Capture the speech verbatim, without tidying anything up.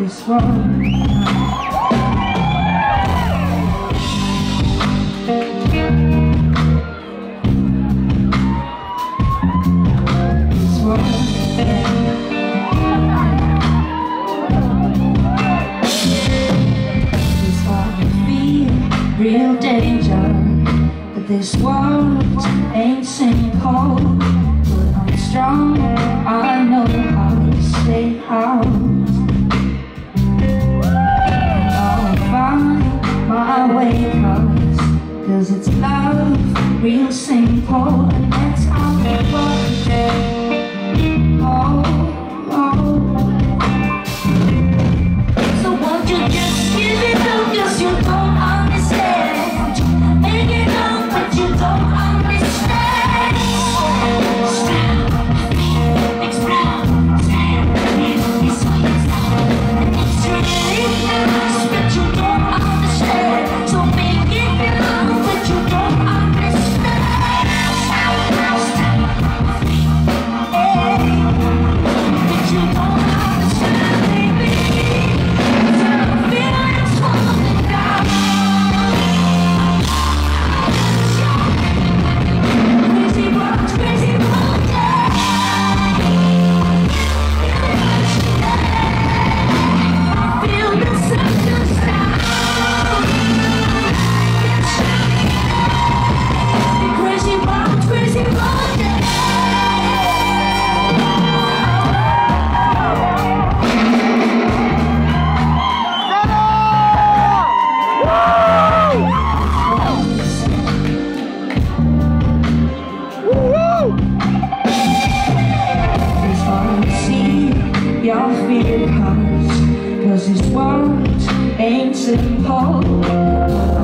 this world. This world, this world feel real danger, but this world ain't simple. But I'm strong, I know how to stay out. I'll find my way, cause, cause it's love, real simple, and that's how it works. Oh, oh. So won't you just give it up, cause you don't understand. Make it up, but you don't understand. Stand, explode, stand, it's all it's not. And it's really nice, but you don't understand. So make it up, but you don't understand. Stand, but you don't understand, baby. So the feeling's falling down. Crazy world, crazy world, yeah. I feel the sunshine sound. Crazy world, crazy world, yeah. It's hard to see your fear comes, cause this world ain't simple.